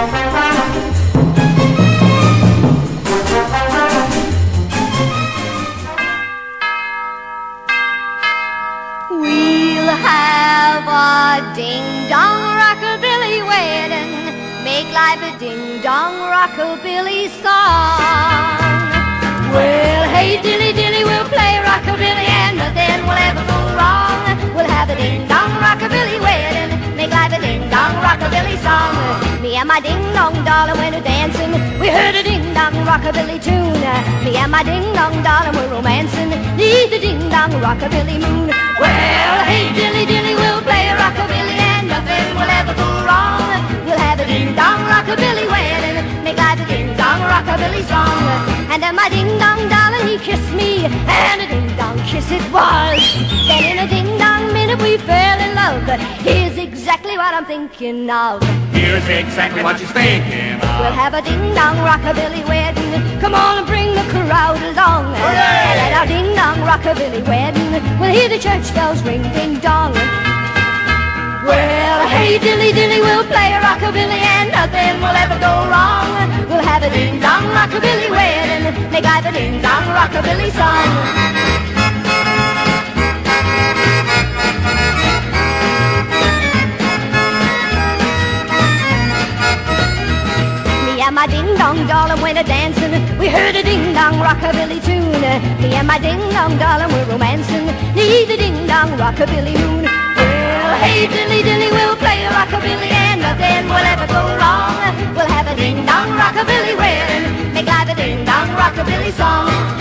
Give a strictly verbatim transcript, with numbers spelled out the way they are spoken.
We'll have a ding-dong rockabilly wedding, make life a ding-dong rockabilly song. Well, hey dilly dilly, we'll play rockabilly and nothing will ever go wrong. We'll have a ding-dong rockabilly wedding, make life a ding-dong rockabilly song. Me and my ding-dong darling went a dancing, we heard a ding-dong rockabilly tune. Me and my ding-dong darling were romancing, neath the ding-dong rockabilly moon. Well, hey dilly dilly, we'll play a rockabilly and nothing will ever go wrong. We'll have a ding-dong rockabilly wedding, make life a ding-dong rockabilly song. And then my ding-dong darling, he kissed me, and a ding-dong kiss it was. Then in a ding-dong minute we fell in love. Here's exactly what I'm thinking of. Here's exactly what she's thinking of. We'll have a ding-dong rockabilly wedding, come on and bring the crowd along. Hooray! And at our ding-dong rockabilly wedding, we'll hear the church bells ring ding-dong. Well, hey dilly dilly, we'll play a rockabilly and nothing will ever go wrong. We'll have a ding-dong rockabilly wedding, make life a ding-dong rockabilly song. Me and my ding-dong darling went a dancing, we heard a ding-dong rockabilly tune. Me and my ding-dong darling were romancing, neath the ding-dong rockabilly moon. Well, hey dilly dilly, we'll play a rockabilly and nothing will ever go wrong. We'll have a ding-dong rockabilly wedding, make life a ding-dong rockabilly song.